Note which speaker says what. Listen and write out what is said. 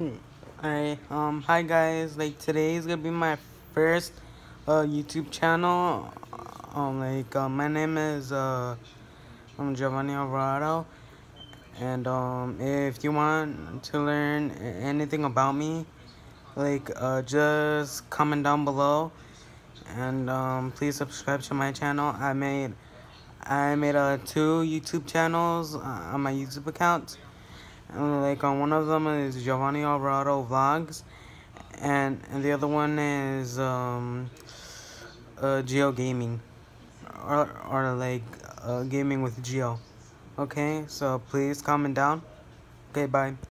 Speaker 1: Alright, hi guys, like today is gonna be my first YouTube channel. My name is Giovanni Alvarado, and if you want to learn anything about me, just comment down below, and please subscribe to my channel. I made two YouTube channels on my YouTube account. On one of them is Giovanni Alvarado Vlogs, and the other one is Geo Gaming, or gaming with Geo. Okay, so please comment down. Okay, bye.